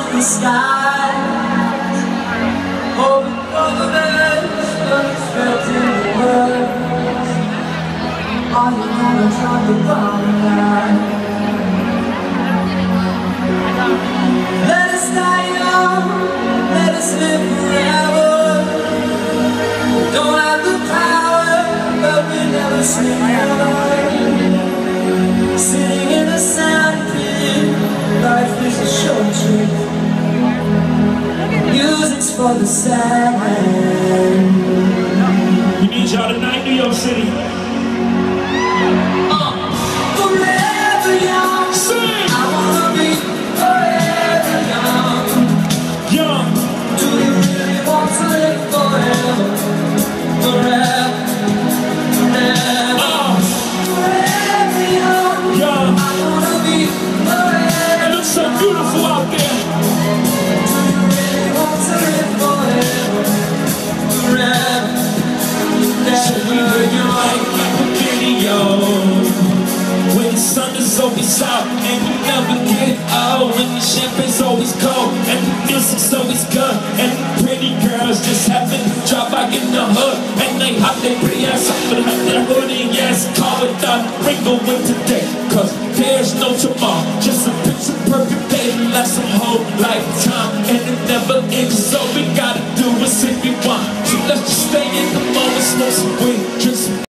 the sky, hoping for the best, unexpected words. Are you gonna drop the bomb tonight? Let us die young, let us live forever. Don't have the power, but we never sleep ever. Sitting in the sandpit, life is a short trip. Music's for the sad. We need y'all tonight, New York City. Forever young, Sing! I wanna be forever young. Young. Do you really want to live forever? Forever, forever. Forever young, Young. I wanna be forever. It looks so beautiful out there. Do you really want to live forever? Forever, So we live your life like a video. When the sun is always out and you never get old. When the champagne's always cold and the music's always good. And the pretty girls just happen to drop by in the hood. And they hop their pretty ass up and hop their hoodie. Yes, call it the Ringo with today. Cause there's no tomorrow. Just a picture perfect day to last a whole lifetime. And it never ends, so